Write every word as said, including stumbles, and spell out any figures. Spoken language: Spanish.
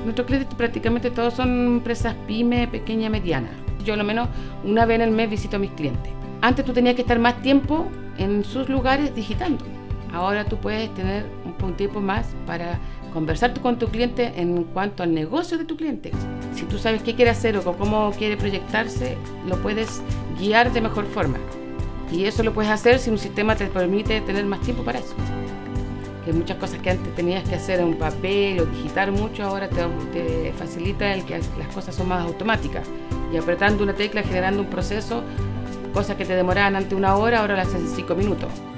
Nuestros clientes prácticamente todos son empresas pyme, pequeña, mediana. Yo al menos una vez en el mes visito a mis clientes. Antes tú tenías que estar más tiempo en sus lugares digitando. Ahora tú puedes tener un tiempo más para conversar con tu cliente en cuanto al negocio de tu cliente. Si tú sabes qué quiere hacer o cómo quiere proyectarse, lo puedes guiar de mejor forma. Y eso lo puedes hacer si un sistema te permite tener más tiempo para eso. Que muchas cosas que antes tenías que hacer en un papel o digitar mucho, ahora te, te facilita el que las cosas son más automáticas. Y apretando una tecla, generando un proceso, cosas que te demoraban antes una hora, ahora las haces en cinco minutos.